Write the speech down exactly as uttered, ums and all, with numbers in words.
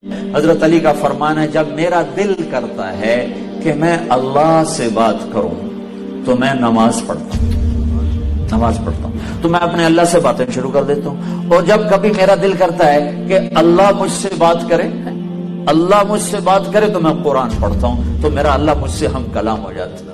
हजरत अली का फरमान है, जब मेरा दिल करता है कि मैं अल्लाह से बात करूं तो मैं नमाज पढ़ता हूं नमाज पढ़ता हूं तो मैं अपने अल्लाह से बातें शुरू कर देता हूं। और जब कभी मेरा दिल करता है कि अल्लाह मुझसे बात करे अल्लाह मुझसे बात करे तो मैं कुरान पढ़ता हूं, तो मेरा अल्लाह मुझसे हम कलाम हो जाता है।